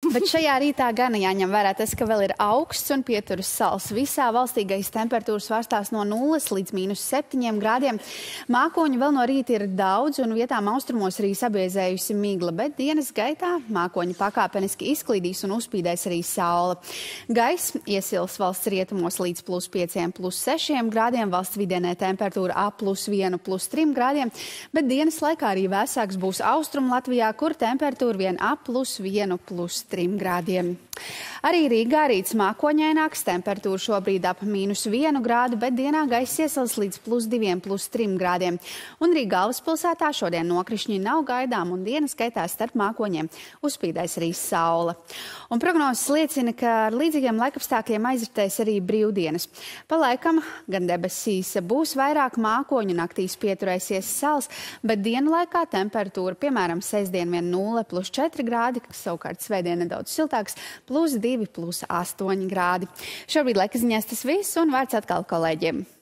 Bet šajā rītā gan jāņem vērā tas, ka vēl ir augsts un pieturas sals. Visā valstī gaisa temperatūra svārstās no 0 līdz -7 grādiem. Mākoņu vēl no rīta ir daudz un vietām austrumos arī sabiezējusi migla, bet dienas gaitā mākoņi pakāpeniski izklīdīs un uzspīdēs arī saule. Gaiss iesils valsts rietumos līdz +5, +6 grādiem, valsts vidienē temperatūra ap +1, +3 grādiem, bet dienas laikā arī vēsāks būs Austrum Latvijā, kur temperatūra vien ap +1, +3 grādiem. Arī Rīgā rīts mākoņaināks, temperatūra šobrīd ap -1 grādu, bet dienā gaiss iesils līdz +2, +3 grādiem. Un arī galvaspilsētā šodien nokrišņi nav gaidām un dienas gaitā starp mākoņiem uzspīdēs arī saule. Un prognozes liecina, ka ar līdzīgiem laikapstākļiem aizritēs arī brīvdienas. Pa laikam gan debesīs būs vairāk mākoņu, naktīs pieturēsies sals, bet dienu laikā temperatūra, piemēram, sestdien vien 0, +4 grādi, savukārt svētdien nedaudz siltāks, +2, +8 grādi. Šobrīd laika ziņās tas viss un vārds atkal kolēģiem.